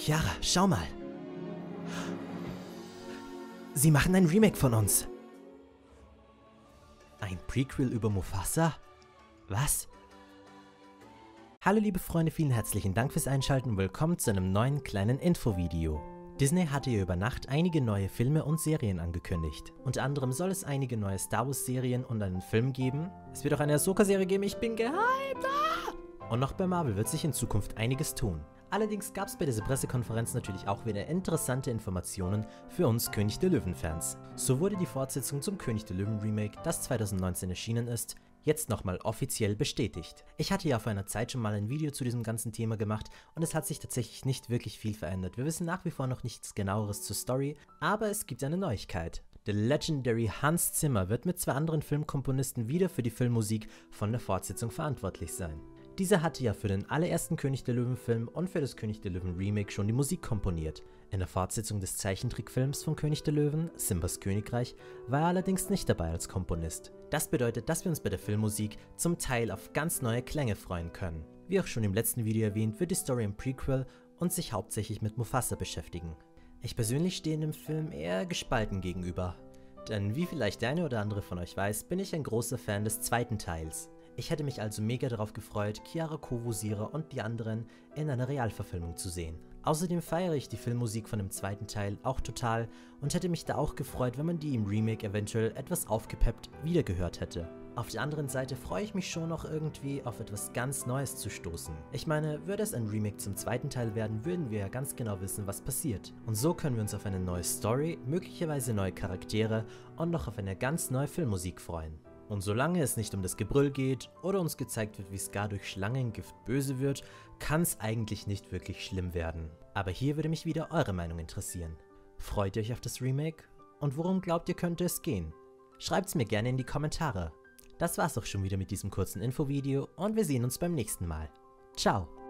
Chiara, schau mal. Sie machen ein Remake von uns. Ein Prequel über Mufasa? Was? Hallo liebe Freunde, vielen herzlichen Dank fürs Einschalten und willkommen zu einem neuen kleinen Infovideo. Disney hatte ja über Nacht einige neue Filme und Serien angekündigt. Unter anderem soll es einige neue Star Wars Serien und einen Film geben. Es wird auch eine Ahsoka-Serie geben, ich bin gehypt! Und noch bei Marvel wird sich in Zukunft einiges tun. Allerdings gab es bei dieser Pressekonferenz natürlich auch wieder interessante Informationen für uns König der Löwen-Fans. So wurde die Fortsetzung zum König der Löwen Remake, das 2019 erschienen ist, jetzt nochmal offiziell bestätigt. Ich hatte ja vor einer Zeit schon mal ein Video zu diesem ganzen Thema gemacht und es hat sich tatsächlich nicht wirklich viel verändert. Wir wissen nach wie vor noch nichts genaueres zur Story, aber es gibt eine Neuigkeit. Der Legendary Hans Zimmer wird mit 2 anderen Filmkomponisten wieder für die Filmmusik von der Fortsetzung verantwortlich sein. Dieser hatte ja für den allerersten König der Löwen Film und für das König der Löwen Remake schon die Musik komponiert. In der Fortsetzung des Zeichentrickfilms von König der Löwen, Simbas Königreich, war er allerdings nicht dabei als Komponist. Das bedeutet, dass wir uns bei der Filmmusik zum Teil auf ganz neue Klänge freuen können. Wie auch schon im letzten Video erwähnt, wird die Story im Prequel und sich hauptsächlich mit Mufasa beschäftigen. Ich persönlich stehe dem Film eher gespalten gegenüber. Denn wie vielleicht der eine oder andere von euch weiß, bin ich ein großer Fan des zweiten Teils. Ich hätte mich also mega darauf gefreut, Chiara Covo-Sira und die anderen in einer Realverfilmung zu sehen. Außerdem feiere ich die Filmmusik von dem zweiten Teil auch total und hätte mich da auch gefreut, wenn man die im Remake eventuell etwas aufgepeppt wiedergehört hätte. Auf der anderen Seite freue ich mich schon noch irgendwie auf etwas ganz Neues zu stoßen. Ich meine, würde es ein Remake zum zweiten Teil werden, würden wir ja ganz genau wissen, was passiert. Und so können wir uns auf eine neue Story, möglicherweise neue Charaktere und noch auf eine ganz neue Filmmusik freuen. Und solange es nicht um das Gebrüll geht oder uns gezeigt wird, wie Scar durch Schlangengift böse wird, kann es eigentlich nicht wirklich schlimm werden. Aber hier würde mich wieder eure Meinung interessieren. Freut ihr euch auf das Remake? Und worum glaubt ihr, könnte es gehen? Schreibt's mir gerne in die Kommentare. Das war's auch schon wieder mit diesem kurzen Infovideo und wir sehen uns beim nächsten Mal. Ciao!